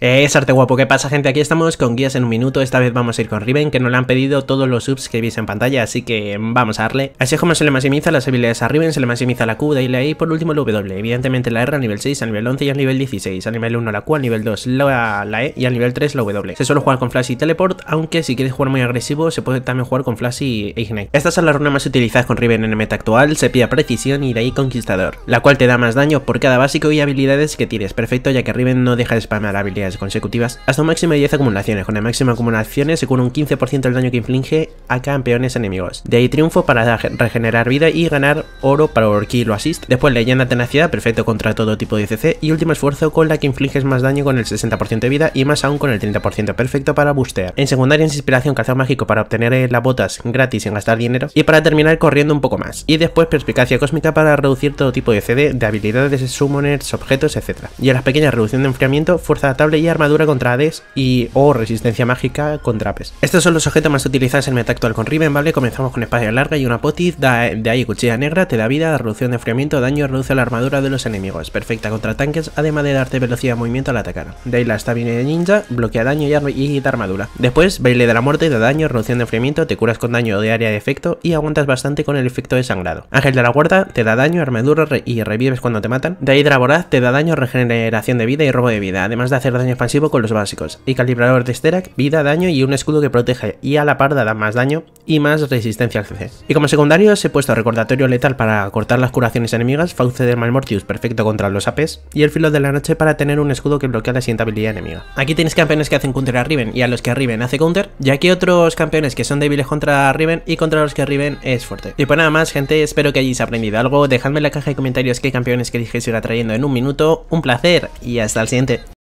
Es arte guapo, ¿qué pasa, gente? Aquí estamos con guías en un minuto. Esta vez vamos a ir con Riven, que nos le han pedido todos los subs que veis en pantalla, así que vamos a darle. Así es como se le maximiza las habilidades a Riven, se le maximiza la Q, de ahí la E y por último el W. Evidentemente la R a nivel 6, a nivel 11 y a nivel 16. A nivel 1 la Q, a nivel 2 la E y a nivel 3 la W. Se suele jugar con Flash y Teleport, aunque si quieres jugar muy agresivo se puede también jugar con Flash y Ignite. Estas son las runas más utilizadas con Riven en el meta actual. Se pilla Precisión y de ahí Conquistador, la cual te da más daño por cada básico y habilidades que tires. Perfecto, ya que Riven no deja de spamear habilidades consecutivas hasta un máximo de 10 acumulaciones. Con el máximo de acumulaciones se cura un 15% del daño que inflige a campeones enemigos. De ahí triunfo para regenerar vida y ganar oro por kill o assist. Después leyenda tenacidad, perfecto contra todo tipo de CC. Y último esfuerzo, con la que infliges más daño con el 60% de vida y más aún con el 30%, perfecto para bustear. En secundaria es inspiración, calzado mágico para obtener las botas gratis sin gastar dinero. Y para terminar corriendo un poco más. Y después perspicacia cósmica para reducir todo tipo de CD, de habilidades, summoners, objetos, etc. Y en las pequeñas reducción de enfriamiento, fuerza adaptable y armadura contra Hades o resistencia mágica contra Apes. Estos son los objetos más utilizados en el meta actual con Riven, ¿vale? Comenzamos con espada larga y una potis, de ahí cuchilla negra, te da vida, reducción de enfriamiento, daño, reduce la armadura de los enemigos, perfecta contra tanques, además de darte velocidad de movimiento al atacar. De ahí la estabina de ninja, bloquea daño y da armadura. Después, baile de la muerte, da daño, reducción de enfriamiento, te curas con daño de área de efecto y aguantas bastante con el efecto de sangrado. Ángel de la guarda, te da daño, armadura y revives cuando te matan. De ahí Dragoraz, te da daño, regeneración de vida y robo de vida, además de hacer daño expansivo con los básicos. Y calibrador de Sterak, vida, daño y un escudo que protege y a la par da más daño y más resistencia al CC. Y como secundarios he puesto recordatorio letal para cortar las curaciones enemigas, Fauce de Malmortius, perfecto contra los APs, y el filo de la noche para tener un escudo que bloquea la siguiente habilidad enemiga. Aquí tenéis campeones que hacen counter a Riven y a los que Riven hace counter, y aquí otros campeones que son débiles contra Riven y contra los que Riven es fuerte. Y pues nada más, gente, espero que hayáis aprendido algo. Dejadme en la caja de comentarios qué campeones queréis que siga trayendo en un minuto. Un placer y hasta el siguiente.